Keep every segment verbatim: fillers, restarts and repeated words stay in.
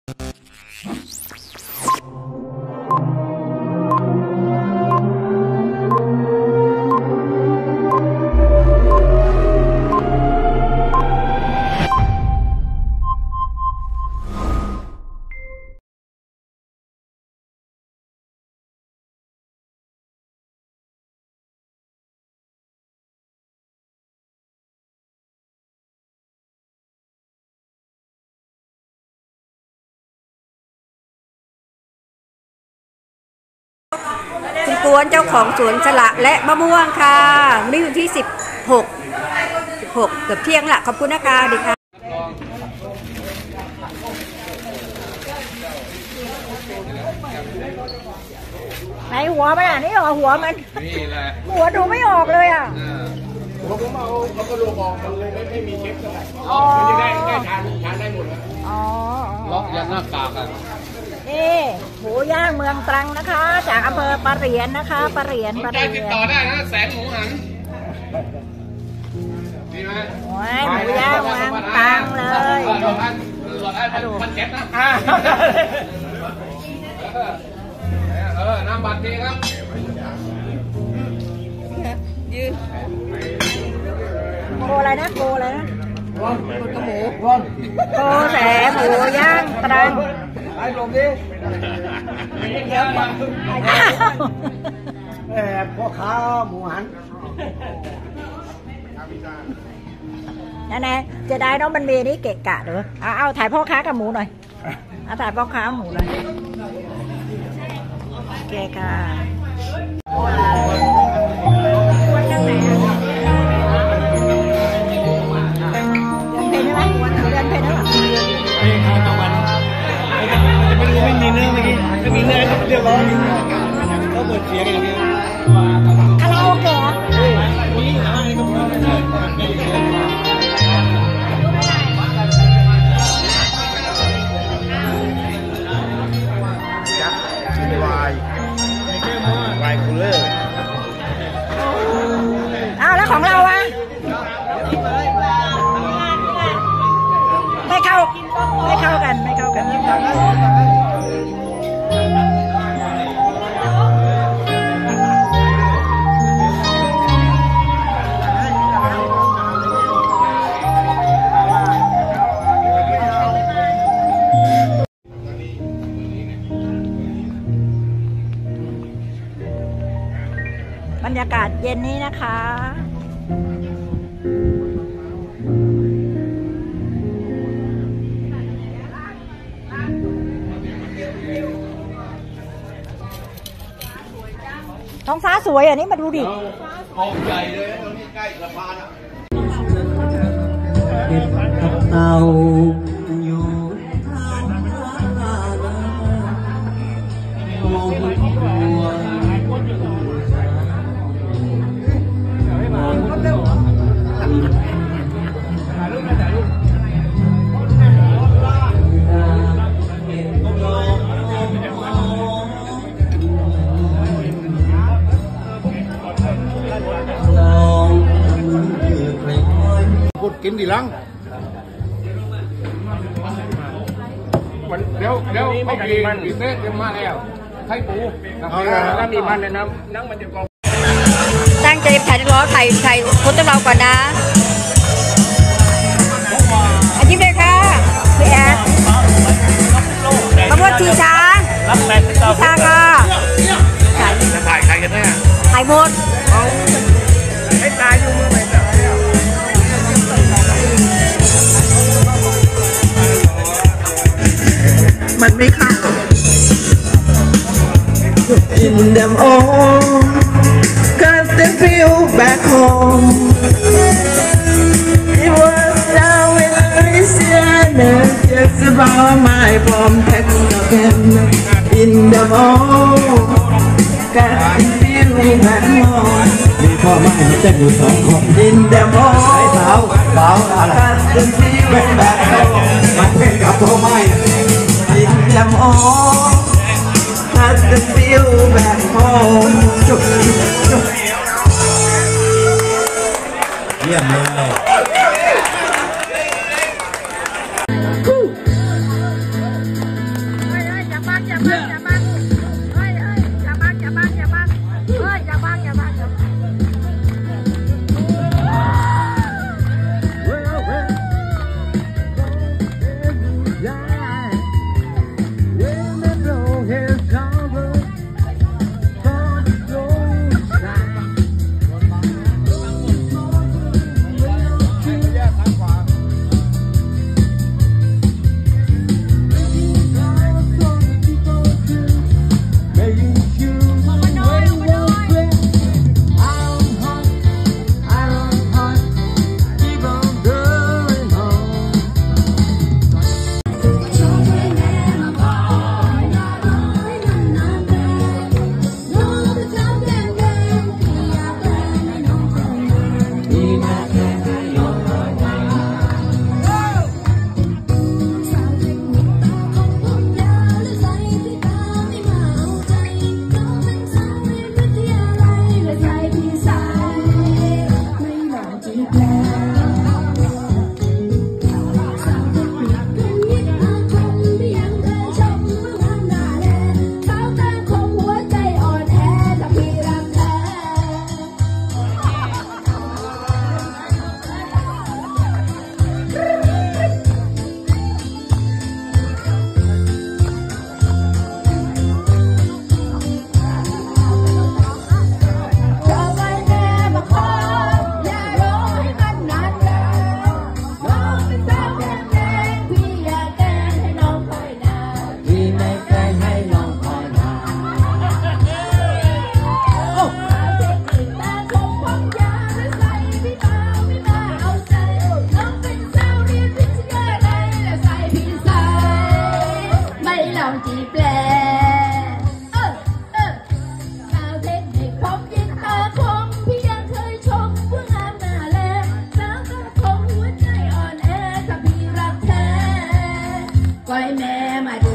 คุณกวนเจ้าของสวนสละและมะม่วงค่ะวันนี้วันที่สิบหก สิบหกเกือบเที่ยงละขอบคุณนะคะดีค่ะไหนหัวมันอ่ะนี่เหรอหัวมันนี่แหละหัวดูไม่ออกเลยอ่ะผมเอาเอากระโหลกออกมันเลยไม่มีเก็บเท่าไหร่มันจะได้ได้ทานทานได้หมดแล้วอ๋อล็อกยันหน้ากากอ่ะนี่หมูย่างเมืองตรังนะคะจากอำเภอปะเหรียนนะคะปะเหรียนปะเหรียนติดต่อได้นะแสงหมูหันดีไหมโอ้ยหมูย่างเมืองตรังเลยหลอดอันหลอดอันมันเจ็บนะเออน้ำบัตรดีครับยืนโกอะไรนะโกอะไรนะโกกระหมูโกแสหมูย่างตรังไอ้ลมดิเดี๋ยวมาเออพ่อค้าหมูหันนั่นแหละจะได้น้องมันมีนี่เกะกะหรือเอาเอาถ่ายพ่อค้ากับหมูหน่อยเอาถ่ายพ่อค้าหมูหน่อยเกะกะยังไงอ่ะเดือนเพลใช่ไหมเดือนเพลนั่นหรอไม่มีเนื้อเมื่อกี้ไม่มีเนื้อเรียบร้อยเขาเปิดเสียงอย่างนี้คาราโอเกะวายวายคูลเลอร์อ้าวแล้วของเราอ่ะไม่เข้าไม่เข้ากันไม่เข้ากันบรรยากาศเย็นนี้นะคะท้องฟ้าสวยอ่ะนี่มาดูดิกองใหญ่เลยตรงนี้ใกล้สะพานอ่ะเก็บกับเต่าอยู่ทางโอ้โหกินดีลังเดี๋ยวเดี๋ยวเขากินกินเต้เตรียมมาแล้วไข่ปูแล้วมีมันเลยนะนั่งมันจะกองตั้งใจถ่ายล้อถ่ายถ่ายคนตัวเราก่อนนะอันนี้เลยค่ะพี่แอดมาพูดทีช้าทีช้าค่ะจะถ่ายใครกันแน่ถ่ายหมดให้ตายอยู่มือไหนมันไม่เข้า In them all got the feel back home It was down in Louisiana Just about my bomb again In them all got the feel back home มีพ่อแม่มาเต้นอยู่สองคน In them all ไอ้สาวสาวอะไร got the feel back home มาเต้นกับพ่อแม่In them all got the feel back home จุ๊บจุ๊บเยี่ยมเลยต้องจีบแลเออเออชาวเทคนิคพบยิงตาคมพี่ยังเคยชมว่างามหน้าแลสาวตาคมหัวใจอ่อนแอถ้าพี่รักแท้ปล่อยแม่มาดู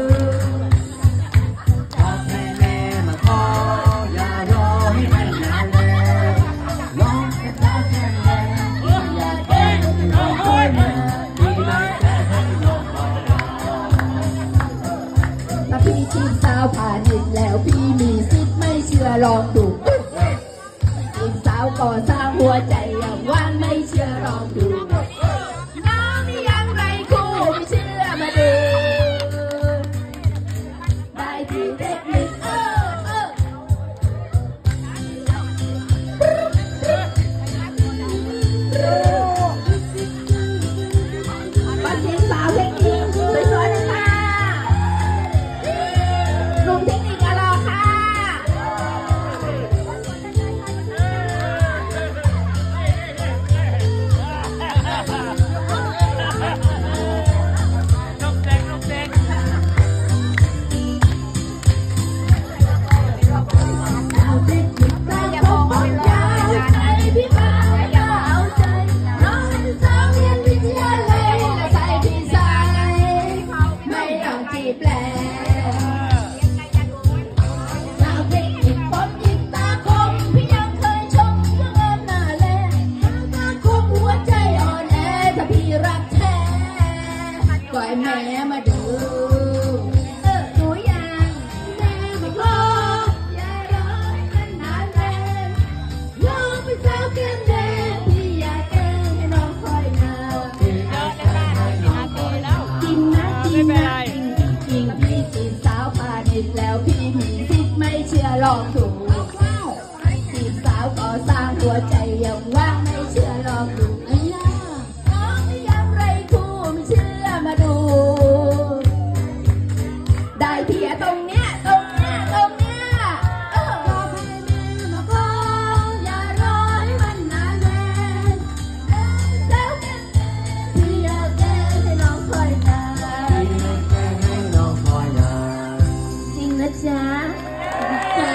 พี่จีบสาวผ่านดินแล้วพี่มีสิทธิ์ไม่เชื่อลองดูจีบสาวก่อสร้างหัวใจอย่างว่างไม่เชื่อลองดูน้องนี่ยังไรคู่ไม่เชื่อมาดูได้ที่เทคนิคเออเออมาจีบสาวเทคนิคสวยๆเลยค่ะกลุ่มเทคนิคอะไรค่ะลูกเด็กลูกเด็กเอาเด็กจิตใจอย่าบอกว่ายาวใจพี่บ้าอย่าเอาใจน้องเป็นสาวเรียนวิทยาลัยและใส่พี่ใส่ไม่ต้องจีบแลปล่อยแม่มาดูเออหนูยังแม่ไม่ขออย่ารอกันนานแลน้องเป็นสาวเก้มแดงพี่อยากแกล้งให้น้องคอยนานจริงนะจริงนะจริงจริงพี่จีบสาวผ่านดินแล้วพี่มีสิทธิ์ไม่เชื่อลองดูจีบสาวก่อสร้างหัวใจยังว่างไม่เชื่อลองดูน้องไม่ยังไรคู่ไม่เชื่อมาดูได้เพียตรงเนี้ยตรงเนี้ยตรงเนี้ยเออบอกให้แม่มาขออย่ารอให้มันนานแลแล้วพี่อยากแกล้งให้น้องคอยนานจริงนะจ๊ะจ้า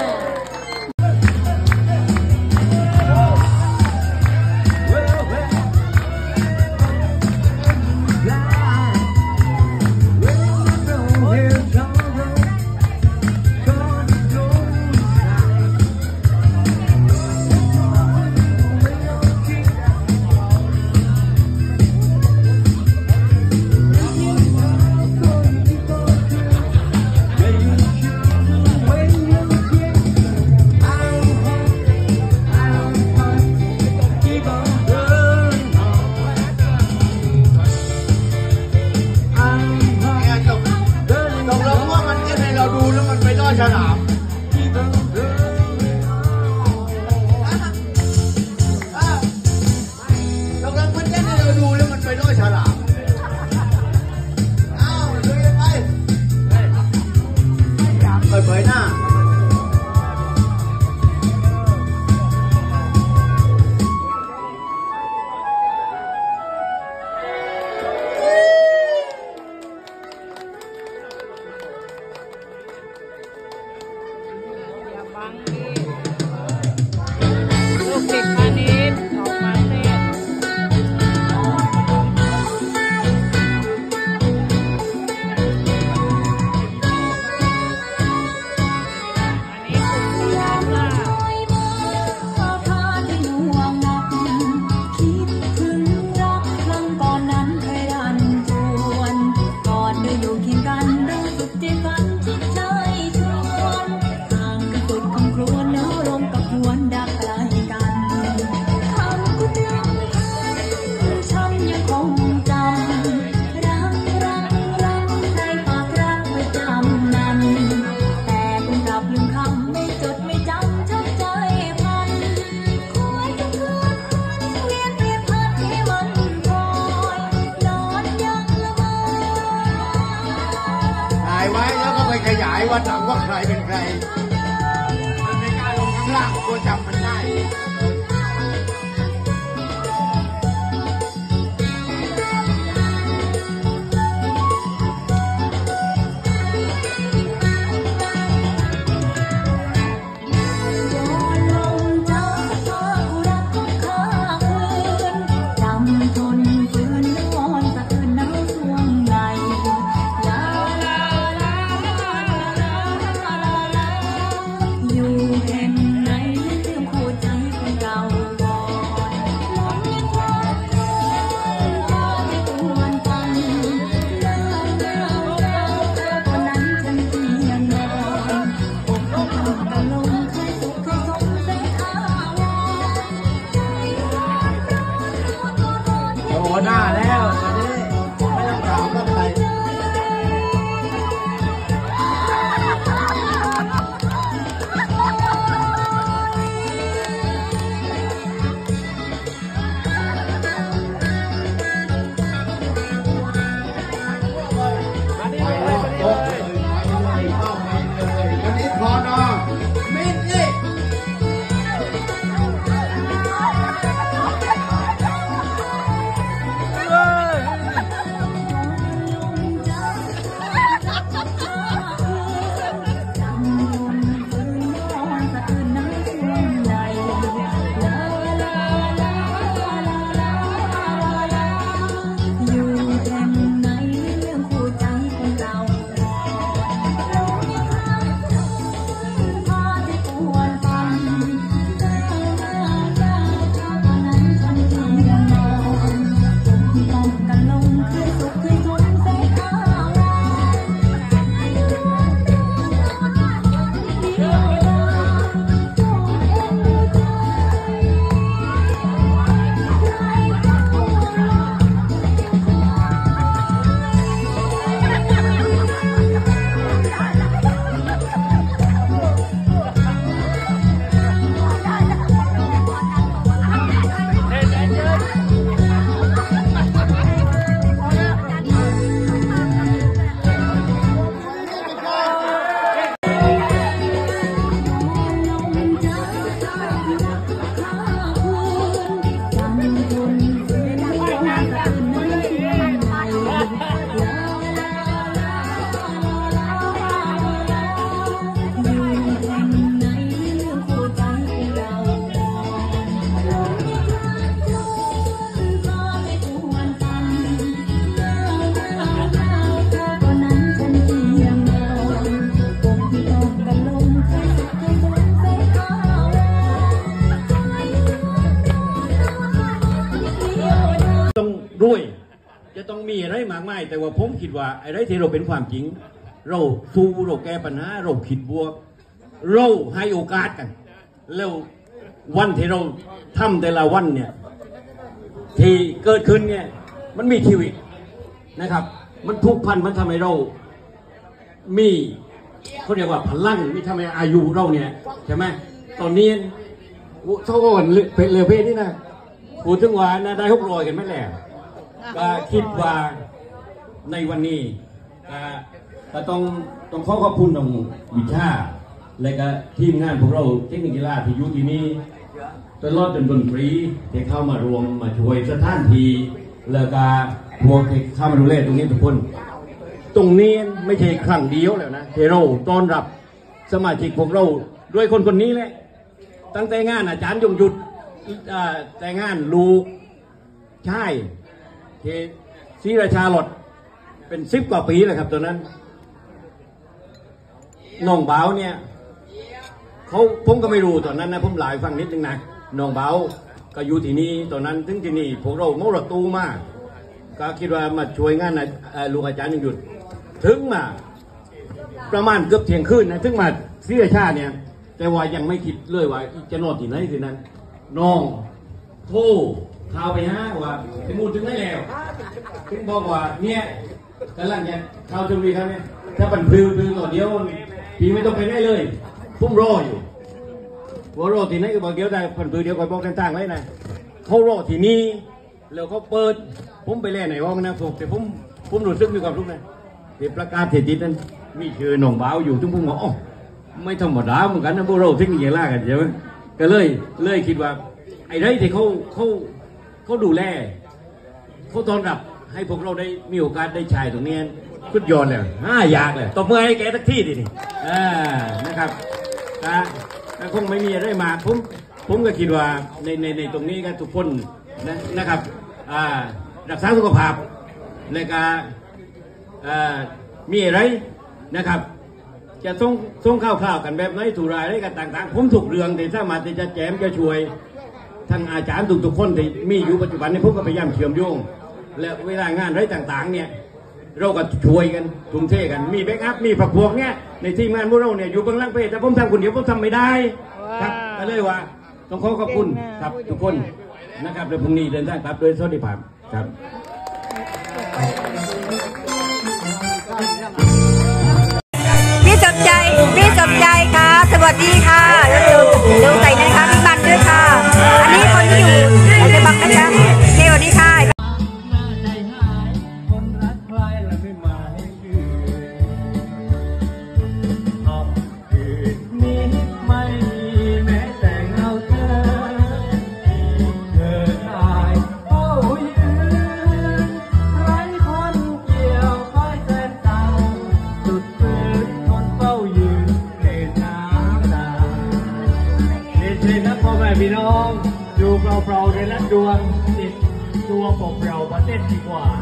ฉลามเรากำลังมันเล่นให้เราดูแล้วมันไปด้อยฉลามอ้าวดูยังไงเปิดเผยหน้าลูกเด็กมานิดออกมาเล่นอันนี้คุณยามล่ะขอทานให้หน่วงหนักคิดถึงรักครั้งก่อนนั้นเคยรันจวนก่อนได้อยู่เคียงกันรู้สึกใจฝันจิตใจชวนห่างกันสุดคำครวญแล้วลมกับหวนดักไกลกันคำคุณรักฉันยังคงจำรักรักรักในปากรักไม่จำนั้นแต่คุณกลับลืมคำไม่จดไม่จำจดใจพันคอยจะคืนเวียนเปลี่ยนพัดให้มันคอยนอนยังละเมอถ่ายไว้แล้วก็ไปขยายวันหลังว่าใครเป็นใครมันไม่กล้าลงข้างล่างตัวจำมันได้มากมายแต่ว่าผมคิดว่าไอ้ไรที่เราเป็นความจริงเราสู้เราแก้ปัญหาเราคิดบวกเราให้โอกาสกันแล้ววันที่เราทำแต่ละวันเนี่ยที่เกิดขึ้นเนี่ยมันมีชีวิตนะครับมันทุกพันมันทำให้เรามีเขาเรียกว่าพลังไม่ทำให้อายุเราเนี่ยใช่ไหมตอนนี้เท่ากันเป็นเรือเพศนี่นะพูดถึงว่านะได้หกร้อยกันไม่แล้วก็คิดว่าในวันนี้ก็ต้องต้องขอขอบคุณน้องวิชาและก็ทีมงานพวกเราเทคนิคกีฬาที่อยู่ที่นี่ตลอดจนดนตรีที่เข้ามารวมมาช่วยสถานที่แล้วก็พวกที่เข้ามาดูแลตรงนี้ทุกคนตรงนี้ไม่ใช่ครั้งเดียวแล้วนะที่เราต้อนรับสมาชิกพวกเราด้วยคนคนนี้แหละตั้งแต่งานอาจารย์ยงยุทธแต่งานลูกใช่ที่ศรีราชาหลดเป็นสิบกว่าปีเลยครับตัวนั้นน้องเบาเนี่ยเขาผมก็ไม่รู้ตอนนั้นนะผมหลายฟังนิดนึงนะน้องเบาก็อยู่ที่นี่ตอนนั้นถึงที่นี่พวกเราเมื่อรตูมากก็คิดว่ามาช่วยงานนะลูกอาจารย์ยงยุทธถึงมาประมาณเกือบเที่ยงคืนนะถึงมาศรีราชาเนี่ยแต่ว่ายังไม่คิดเลยว่าจะนอนที่ไหนทีนั้นน้องโทรข่าวไปฮะว่าถึงมูลถึงได้แล้วถึงบอกว่าเนี่ยกำลังจะข่าวชมรีครับเนี่ยถ้าเป็นพลิ้วพลิ้วต่อเดียวพี่ไม่ต้องไปได้เลยผมรออยู่ว่ารอที่ไหนก็บอกเดี๋ยวได้เป็นพลิ้วเดียวก็บอกต่างๆไว้นะเขารอที่นี่แล้วเขาเปิดผมไปเล่นในห้องนะผมแต่ผมผมรู้สึกมีความรู้นะเดี๋ยวประกาศเสร็จดินั้นมีชื่อหนองบ่าวอยู่ทุกผมบอกอ๋อไม่ธรรมดาเหมือนกันนะพวกเราทิ้งอย่างล่ากันใช่ไหมก็เลยเลยคิดว่าไอ้ไรที่เขาเขาเขาดูแลเขาต้อนรับให้พวกเราได้มีโอกาสได้ใช้ตรงนี้สุดยอดเลยห้าอยากเลยตบมือให้แกสักที่ดินี่อ่านะครับนะคงไม่มีอะไรมาผมผมก็คิดว่าในในในตรงนี้กันทุกคนนะนะครับอ่ารักษาสุขภาพในการอ่ามีอะไรนะครับจะส่งส่งข้าวข้าวกันแบบไหนถูกรายได้กันต่างๆผมถูกเรื่องแต่ถ้ามาจะแจมจะช่วยทั้งอาจารย์ทุกๆคนที่มีอยู่ปัจจุบันนี้ผมก็พยายามเชื่อมโยงและเวลางานอะไรต่างๆเนี่ยเราก็ช่วยกันทุ่มเทกันมีแบ็กอัพมีผักพวกเนี่ยในทีมงานพวกเราเนี่ยอยู่เบื้องหลังเพจแต่ผมทำคนเดียวผมทำไม่ได้ครับก็เลยว่าต้องขอขอบคุณครับทุกคนนะครับในพรุ่งนี้เดินทางกลับโดยสวัสดิภาพครับพี่สมใจพี่สมใจค่ะสวัสดีค่ะแล้วดูดูใส่นะคะพี่บันด้วยค่ะอันนี้คนที่อยู่ในบังนะคะเดี๋ยวนี้ค่ะพี่น้องอยู่เปล่าๆในรัดดวงติดตัวเปล่าๆประเทศดีกว่า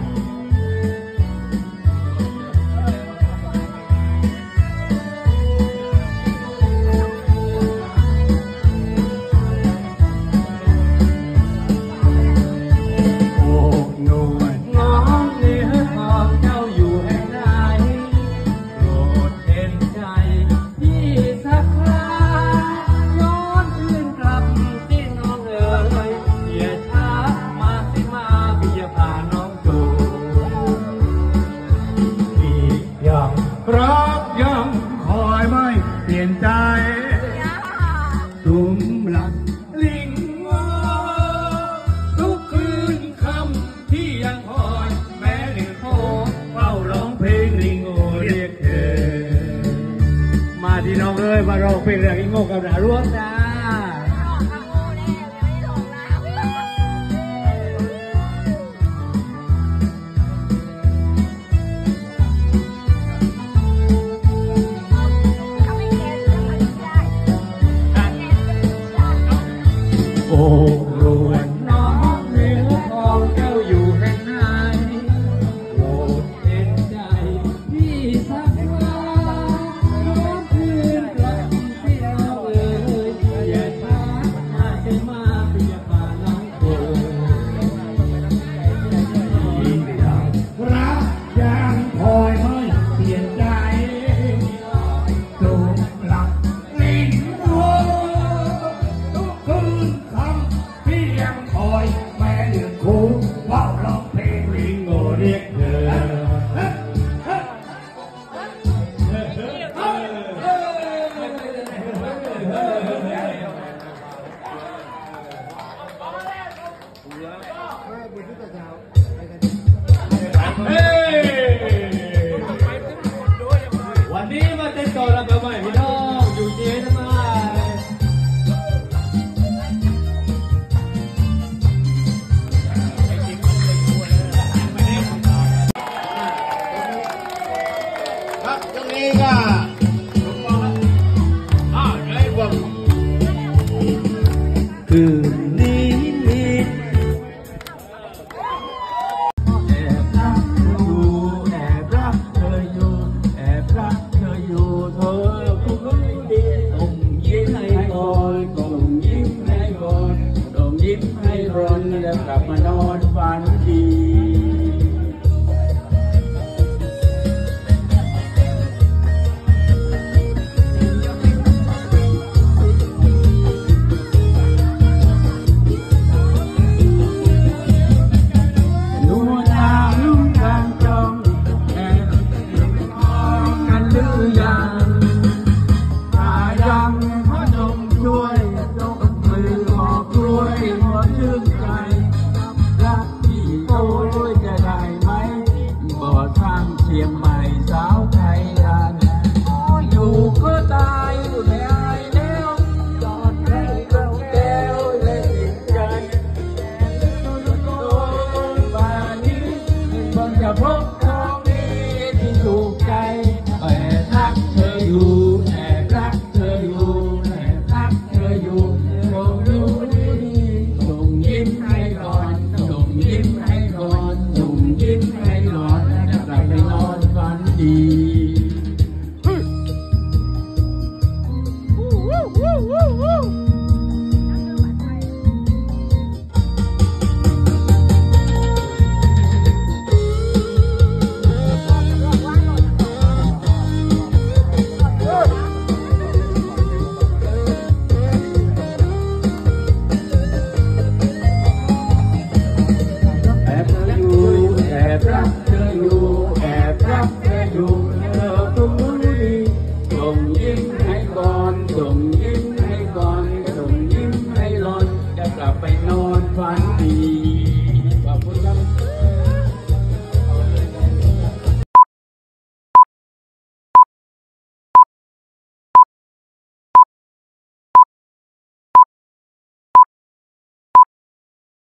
โอ้หนุ่มน้องเนื้อทองเจ้าอยู่แห่งไหนโปรดเห็นใจพี่สักครารักยังคอยไม่เปลี่ยนใจตุ่มหลักลิงทุกคืนคำที่ยังคอยแม้หนึ่งคอเฝ้าร้องเพลงลิงโอเรียกเธอมาที่น้องเอ้ยมาร้องเพลงเรื่องลิงโอกับดาร่วงนะโอ้รวนน้องเนื้อทองเจ้าอยู่แห่งไหนโปรดเห็นใจพี่สักคราคืนกลับที่เราเอ่ยครับตรงนี้ก็